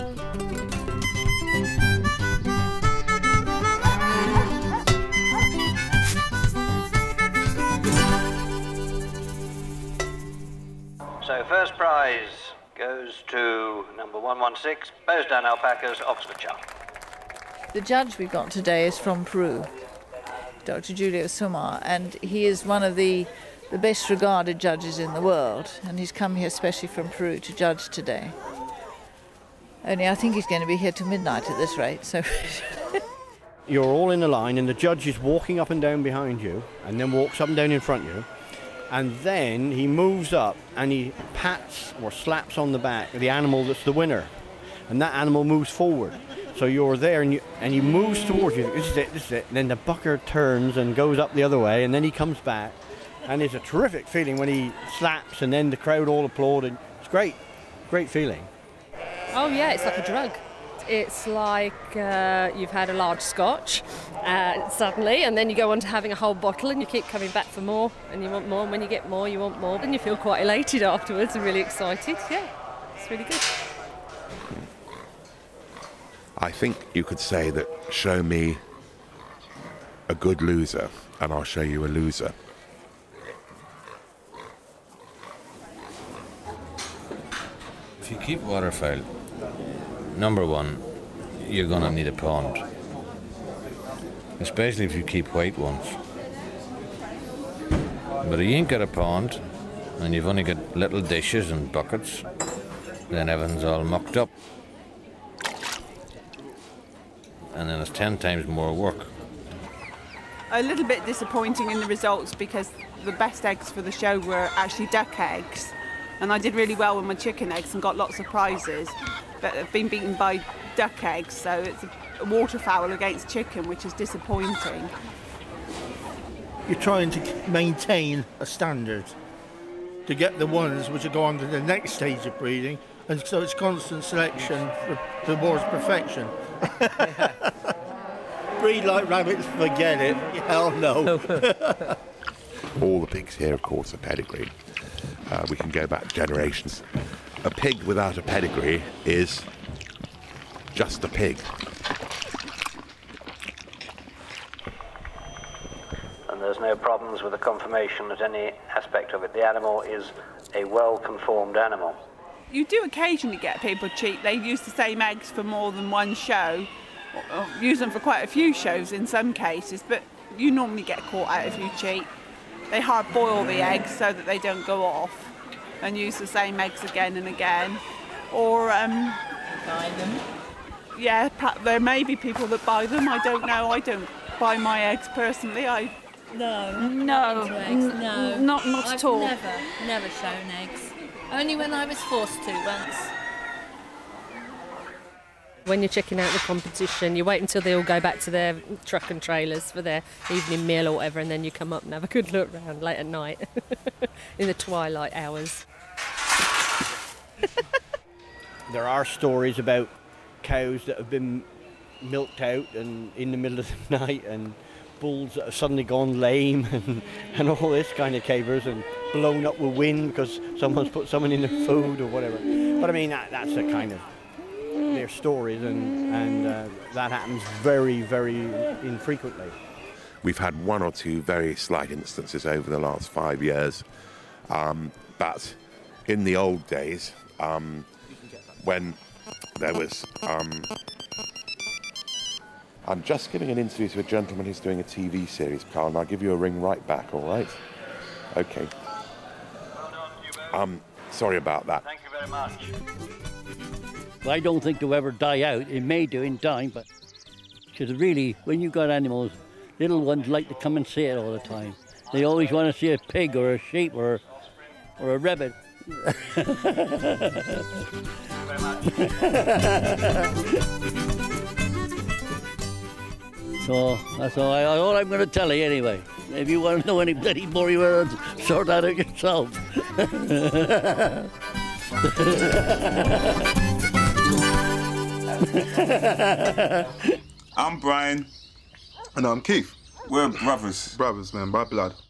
So first prize goes to number 116, Bows-Down Alpacas, Oxfordshire. The judge we've got today is from Peru, Dr. Julio Sumar, and he is one of the best regarded judges in the world, and he's come here especially from Peru to judge today. Only I think he's going to be here till midnight at this rate, so... You're all in a line and the judge is walking up and down behind you and then walks up and down in front of you, and then he moves up and he pats or slaps on the back of the animal that's the winner, and that animal moves forward. So you're there and he moves towards you. This is it. And then the bucker turns and goes up the other way, and then he comes back. And it's a terrific feeling when he slaps, and then the crowd all applaud. And it's great feeling. Oh yeah, it's like a drug. It's like you've had a large scotch suddenly, and then you go on to having a whole bottle, and you keep coming back for more, and you want more, and when you get more, you want more, and you feel quite elated afterwards and really excited. Yeah, it's really good. I think you could say that show me a good loser and I'll show you a loser. If you keep waterfowl, number one, you're going to need a pond. Especially if you keep white ones. But if you ain't got a pond and you've only got little dishes and buckets, then everything's all mucked up. And then it's 10 times more work. A little bit disappointing in the results because the best eggs for the show were actually duck eggs, and I did really well with my chicken eggs and got lots of prizes, but I've been beaten by duck eggs, so it's a waterfowl against chicken, which is disappointing. You're trying to maintain a standard to get the ones which will go on to the next stage of breeding, and so it's constant selection towards perfection. Breed like rabbits, forget it. Hell no. All the pigs here, of course, are pedigreed. We can go back generations. A pig without a pedigree is just a pig. And there's no problems with the confirmation at any aspect of it. The animal is a well-conformed animal. You do occasionally get people cheat. They use the same eggs for more than one show, or use them for quite a few shows in some cases, but you normally get caught out if you cheat. They hard boil the eggs so that they don't go off and use the same eggs again and again. Or buy them. Yeah, there may be people that buy them. I don't know. I don't buy my eggs personally. No. No. Not at all. I've never shown eggs. Only when I was forced to once. When you're checking out the competition, you wait until they all go back to their truck and trailers for their evening meal or whatever, and then you come up and have a good look round late at night in the twilight hours. There are stories about cows that have been milked out and in the middle of the night, and bulls that have suddenly gone lame, and all this kind of capers, and blown up with wind because someone's put someone in their food or whatever. But I mean, that's a kind of their stories, and that happens very, very infrequently. We've had one or two very slight instances over the last 5 years, but in the old days, when there was... I'm just giving an interview to a gentleman who's doing a TV series, Carl, and I'll give you a ring right back, all right? Okay. Sorry about that. Thank you very much. I don't think they'll ever die out. It may do in time, but because really, when you've got animals, little ones like to come and see it all the time. They always want to see a pig or a sheep or a rabbit. Thank you very much. So that's all I'm going to tell you anyway. If you want to know any bloody more, you better sort that out yourself. I'm Brian. And I'm Keith. We're brothers. Brothers, man, by blood.